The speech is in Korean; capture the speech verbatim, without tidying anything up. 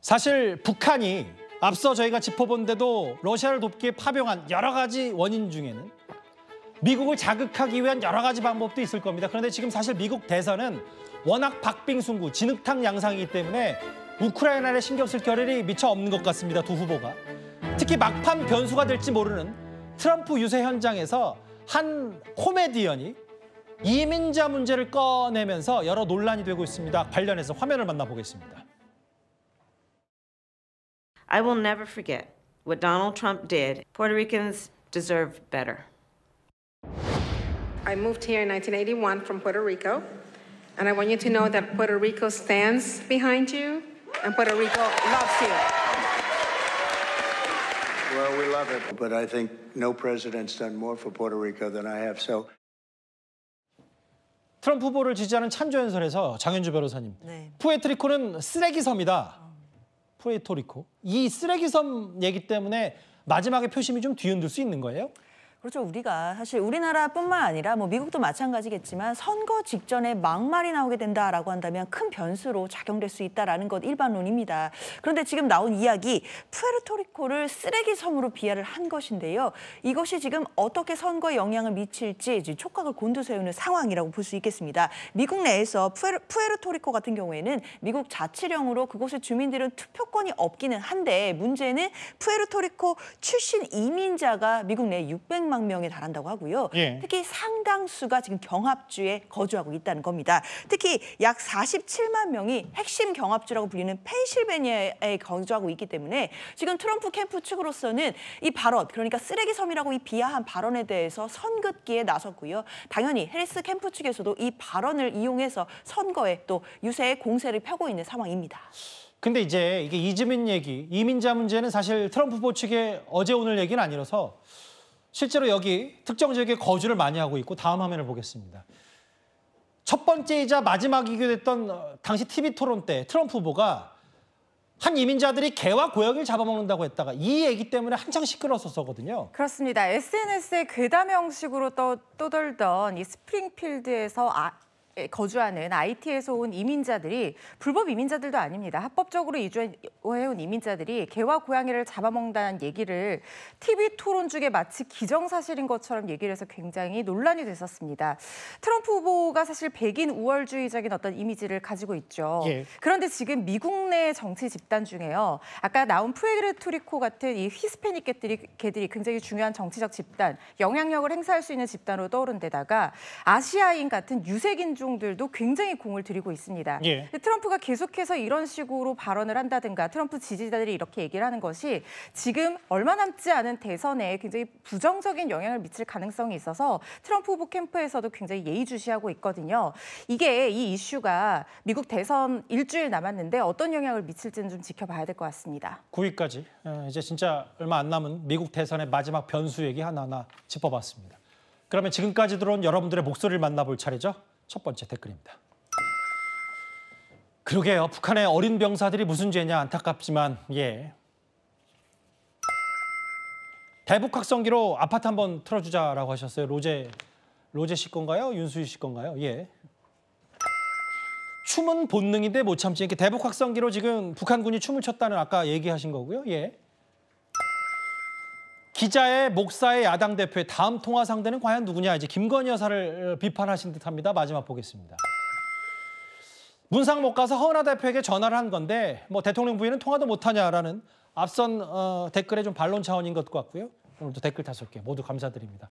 사실 북한이 앞서 저희가 짚어본 데도 러시아를 돕기에 파병한 여러 가지 원인 중에는 미국을 자극하기 위한 여러 가지 방법도 있을 겁니다. 그런데 지금 사실 미국 대선은 워낙 박빙승부, 진흙탕 양상이기 때문에 우크라이나에 신경 쓸 겨를이 미처 없는 것 같습니다, 두 후보가. 특히 막판 변수가 될지 모르는 트럼프 유세 현장에서 한 코미디언이 이민자 문제를 꺼내면서 여러 논란이 되고 있습니다. 관련해서 화면을 만나보겠습니다. I will never forget what Donald Trump did. Puerto Ricans deserve better. I moved here in nineteen eighty-one from Puerto Rico, and I want you to know that Puerto Rico stands behind you, and Puerto Rico loves you. Well, we love it, but I think no president's done more for Puerto Rico than I have. So. 트럼프 후보를 지지하는 찬조연설에서 장현주 변호사님, 네. 푸에트리코는 쓰레기 섬이다. 푸에토리코. 이 쓰레기 섬 얘기 때문에 마지막에 표심이 좀 뒤흔들 수 있는 거예요? 그렇죠. 우리가 사실 우리나라뿐만 아니라 뭐 미국도 마찬가지겠지만 선거 직전에 막말이 나오게 된다라고 한다면 큰 변수로 작용될 수 있다라는 것 일반론입니다. 그런데 지금 나온 이야기, 푸에르토리코를 쓰레기 섬으로 비하를 한 것인데요. 이것이 지금 어떻게 선거에 영향을 미칠지 촉각을 곤두세우는 상황이라고 볼 수 있겠습니다. 미국 내에서 푸에르, 푸에르토리코 같은 경우에는 미국 자치령으로 그곳의 주민들은 투표권이 없기는 한데 문제는 푸에르토리코 출신 이민자가 미국 내 육백만 명에 달한다고 하고요. 예. 특히 상당수가 지금 경합주에 거주하고 있다는 겁니다. 특히 약 사십칠만 명이 핵심 경합주라고 불리는 펜실베니아에 거주하고 있기 때문에 지금 트럼프 캠프 측으로서는 이 발언, 그러니까 쓰레기 섬이라고 이 비하한 발언에 대해서 선긋기에 나섰고요. 당연히 해리스 캠프 측에서도 이 발언을 이용해서 선거에 또 유세의 공세를 펴고 있는 상황입니다. 근데 이제 이게 이주민 얘기, 이민자 문제는 사실 트럼프 후보 측의 어제 오늘 얘기는 아니라서 실제로 여기 특정 지역에 거주를 많이 하고 있고, 다음 화면을 보겠습니다. 첫 번째이자 마지막이기도 했던 당시 티비 토론 때 트럼프 후보가 한 이민자들이 개와 고양이를 잡아먹는다고 했다가 이 얘기 때문에 한창 시끄러웠었거든요. 그렇습니다. 에스엔에스에 괴담 형식으로 떠, 떠돌던 이 스프링필드에서 아, 거주하는 아이티에서 온 이민자들이 불법 이민자들도 아닙니다. 합법적으로 이주해온 이민자들이 개와 고양이를 잡아먹는다는 얘기를 티비 토론 중에 마치 기정사실인 것처럼 얘기를 해서 굉장히 논란이 됐었습니다. 트럼프 후보가 사실 백인 우월주의적인 어떤 이미지를 가지고 있죠. 예. 그런데 지금 미국 내 정치 집단 중에요. 아까 나온 푸에르토리코 같은 이 히스패닉 개들이, 개들이 굉장히 중요한 정치적 집단, 영향력을 행사할 수 있는 집단으로 떠오른 데다가 아시아인 같은 유색인종 들도 굉장히 공을 들이고 있습니다. 예. 트럼프가 계속해서 이런 식으로 발언을 한다든가 트럼프 지지자들이 이렇게 얘기를 하는 것이 지금 얼마 남지 않은 대선에 굉장히 부정적인 영향을 미칠 가능성이 있어서 트럼프 후보 캠프에서도 굉장히 예의주시하고 있거든요. 이게 이 이슈가 미국 대선 일주일 남았는데 어떤 영향을 미칠지는 좀 지켜봐야 될 것 같습니다. 구 위까지 이제 진짜 얼마 안 남은 미국 대선의 마지막 변수 얘기 하나하나 짚어봤습니다. 그러면 지금까지 들어온 여러분들의 목소리를 만나볼 차례죠. 첫 번째 댓글입니다. 그러게요. 북한의 어린 병사들이 무슨 죄냐, 안타깝지만 예. 대북 확성기로 아파트 한번 틀어주자라고 하셨어요. 로제 로제 씨 건가요? 윤수희 씨 건가요? 예. 춤은 본능인데 못 참지. 이렇게 대북 확성기로 지금 북한군이 춤을 췄다는 아까 얘기하신 거고요. 예. 기자의 목사의 야당 대표의 다음 통화 상대는 과연 누구냐, 이제 김건희 여사를 비판하신 듯합니다. 마지막 보겠습니다. 문상 못 가서 허은하 대표에게 전화를 한 건데 뭐 대통령 부인은 통화도 못하냐라는 앞선 어, 댓글의 좀 반론 차원인 것 같고요. 오늘도 댓글 다섯 개 모두 감사드립니다.